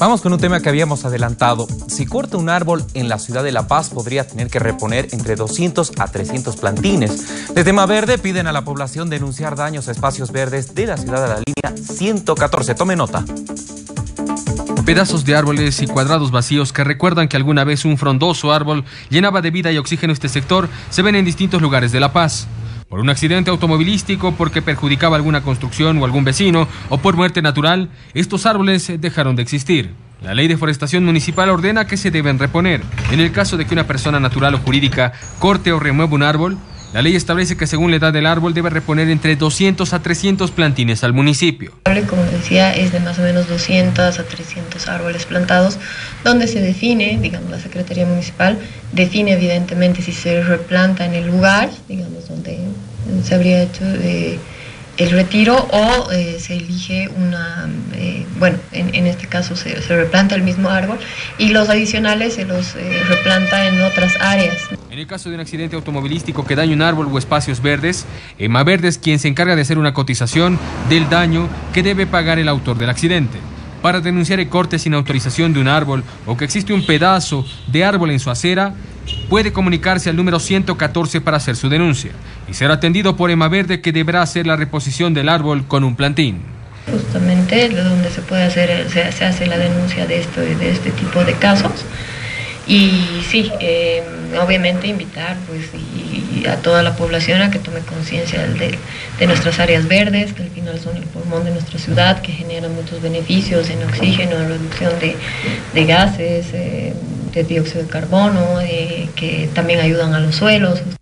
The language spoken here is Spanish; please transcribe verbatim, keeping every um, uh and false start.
Vamos con un tema que habíamos adelantado. Si corta un árbol en la ciudad de La Paz, podría tener que reponer entre doscientos a trescientos plantines. Desde Maverde piden a la población denunciar daños a espacios verdes de la ciudad de la línea ciento catorce. Tome nota. Pedazos de árboles y cuadrados vacíos que recuerdan que alguna vez un frondoso árbol llenaba de vida y oxígeno este sector se ven en distintos lugares de La Paz. Por un accidente automovilístico, porque perjudicaba alguna construcción o algún vecino, o por muerte natural, estos árboles dejaron de existir. La Ley de Forestación Municipal ordena que se deben reponer. En el caso de que una persona natural o jurídica corte o remueva un árbol, la ley establece que según la edad del árbol debe reponer entre doscientos a trescientos plantines al municipio. Como decía, es de más o menos doscientos a trescientos árboles plantados, donde se define, digamos, la Secretaría Municipal define evidentemente si se replanta en el lugar, digamos, donde se habría hecho eh, el retiro o eh, se elige una, eh, bueno, en, en este caso se, se replanta el mismo árbol y los adicionales se los eh, replanta en otras áreas. En el caso de un accidente automovilístico que dañe un árbol o espacios verdes, Maverde es quien se encarga de hacer una cotización del daño que debe pagar el autor del accidente. Para denunciar el corte sin autorización de un árbol o que existe un pedazo de árbol en su acera, puede comunicarse al número ciento catorce para hacer su denuncia y ser atendido por Maverde, que deberá hacer la reposición del árbol con un plantín. Justamente donde se puede hacer, se, se hace la denuncia de, esto, de este tipo de casos. Y sí, eh, obviamente invitar pues, y, y a toda la población a que tome conciencia de, de nuestras áreas verdes, que al final son el pulmón de nuestra ciudad, que generan muchos beneficios en oxígeno, en reducción de, de gases, eh, de dióxido de carbono, eh, que también ayudan a los suelos.